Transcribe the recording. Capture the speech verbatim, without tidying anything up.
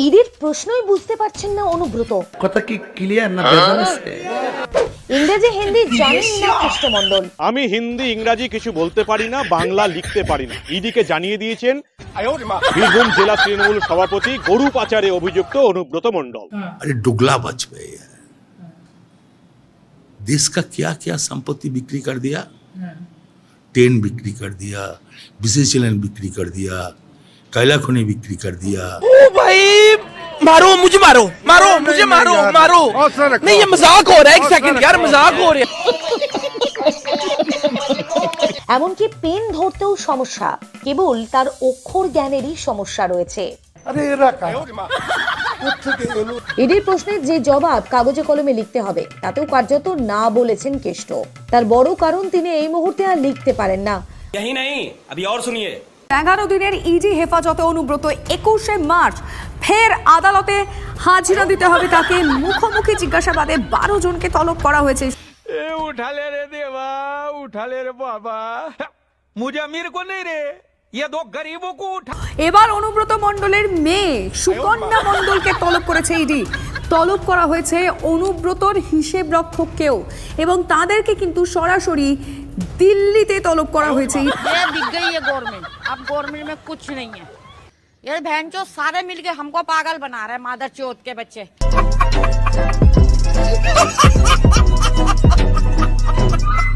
ইডির প্রশ্নই বুঝতে পারছেন না অনুব্রত। কথা কি ক্লিয়ার না বেজান আছে? ইংরেজি হিন্দি জানেন না কৃষ্ণমন্ডল। আমি হিন্দি ইংরাজি কিছু বলতে পারি না, বাংলা লিখতে পারি না। ইডিকে জানিয়ে দিয়েছেন বীরভূম জেলা তৃণমূল সভাপতি গরু পাচারে অভিযুক্ত অনুব্রত মণ্ডল। अरे डुगला बच गए यार, देश का क्या क्या संपत्ति बिक्री कर दिया, ट्रेन बिक्री कर दिया, बीएसएनएल बिक्री कर दिया, कैला खनि बिक्री कर दिया। ओ भाई मारो मुझे, मारो मारो मुझे, मारो मारो नहीं, ये मजाक हो रहा है। एक सेकंड यार, मजाक हो रहा है। এমনকি পেন ধরতেও সমস্যা, কেবল তার অক্ষর জ্ঞানেরই সমস্যা রয়েছে। ইডির প্রশ্নের যে জবাব কাগজে কলমে লিখতে হবে তাতেও কার্যত না বলেছেন কেষ্ট। তার বড় কারণ তিনি এই মুহূর্তে আর লিখতে পারেন না। यही नहीं, अभी और सुनिए। এগারো দিনের ইডি হেফাজতে অনুব্রত একুশে মার্চ ফের আদালতে হাজিরা দিতে হবে তাকে। মুখোমুখি জিজ্ঞাসাবাদে বারো জনকে তলব করা হয়েছে। उठा ले रे देवा, उठा ले रे बाबा, मुझे अमीर को नहीं रे, ये दो गरीबों को उठा। এবার অনুব্রত মণ্ডলের মেয়ে সুকন্যা মণ্ডলকে তলব করেছে ইডি। তলব করা হয়েছে অনুব্রতর হিসেব রক্ষককেও, এবং তাদেরকে কিন্তু সরাসরি দিল্লিতে তলব করা হয়েছে। ये दिख गई है गवर्नमेंट, अब गवर्नमेंट में कुछ नहीं है। ये बहन चो सारे मिलके हमको पागल बना रहे हैं, मादर चौथ के बच्चे।